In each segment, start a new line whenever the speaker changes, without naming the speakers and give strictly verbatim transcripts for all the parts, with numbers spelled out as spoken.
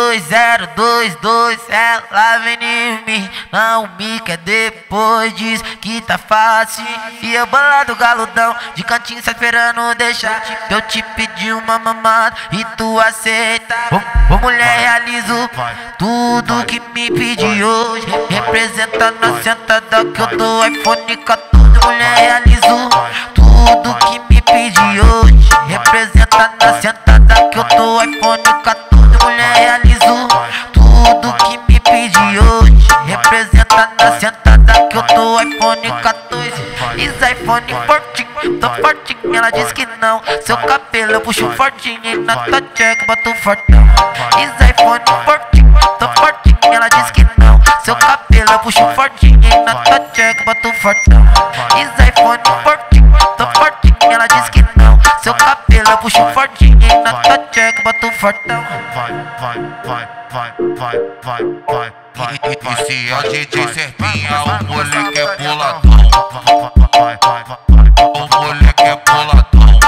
dois zero dois dois, ela vem em mim, não me quer depois, diz que tá fácil. E eu bolado galudão, de cantinho só esperando deixar eu te pedir uma mamada e tu aceita. Ô, ô mulher, realizo tudo que me pedi hoje, representa na sentada que eu dou iPhone quatorze. Mulher, realizo tudo que me pedi hoje, representa na sentada que eu dou iPhone quatorze. Mulher, realizo tudo que me pedi hoje, representa na sentada que eu dou iPhone quatorze. Is iPhone fortinho, tô fortinho, ela diz que não. Seu cabelo eu puxo fortinho e na tua check boto fortão. Is iPhone fortinho, tô fortinho, ela diz que não. Seu cabelo eu puxo fortinho e na tua check boto fortão. Is iPhone fortinho, tô fortinho, ela diz que não. Seu cabelo eu puxo fortinho e na tua check boto fortão.
Vai, vai, vai, vai, vai, vai, vai. E, e, e se é D J Serpinha, o moleque é boladão. O moleque é boladão.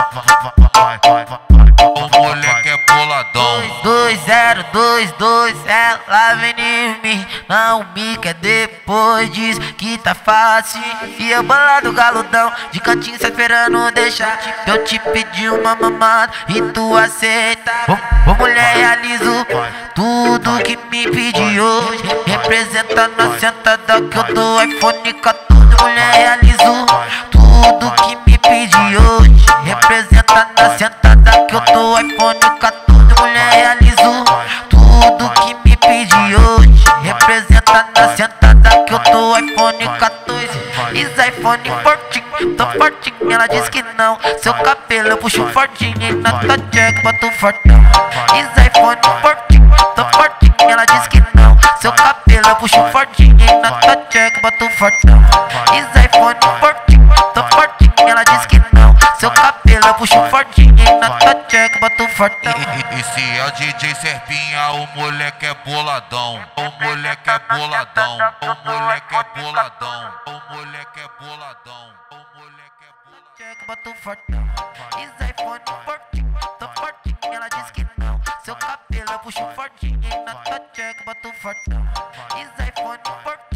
O moleque é boladão.
dois zero dois dois, ela vem em mim, não me quer depois, diz que tá fácil. E eu bolado galudão, de cantinho só esperando deixar eu te pedir uma mamada e tu aceita. Ô, ô mulher, realizo tudo que me pedi hoje, representa na sentada que eu dou iPhone quatorze. Mulher, realizo tudo que me pedi hoje, representa na sentada que eu dou iPhone quatorze. Mulher, realizo tudo que me pedi hoje, representa na sentada que eu dou iPhone quatorze. Is iPhone fortinho, tô fortinho, ela diz que não. Seu cabelo eu puxo fortinho e na tua check boto fortão. Is iPhone fortinho, tô fortinho, ela diz que não. Seu cabelo eu puxo fortinho e na tua check boto fortão. Is iPhone fortinho, tô fortinho, ela diz que não. Seu cabelo eu puxo fortinho e na tua check boto fortão.
E, e, e se é D J Serpinha, o moleque é boladão. O moleque é boladão. O moleque é boladão. O moleque é boladão. O moleque é boladão.
Check boto fortão. Is iPhone fortinho, tô fortinho, ela diz que não. Seu cabelo eu puxo fortinho e na tua check boto fortão. Is iPhone fortinho.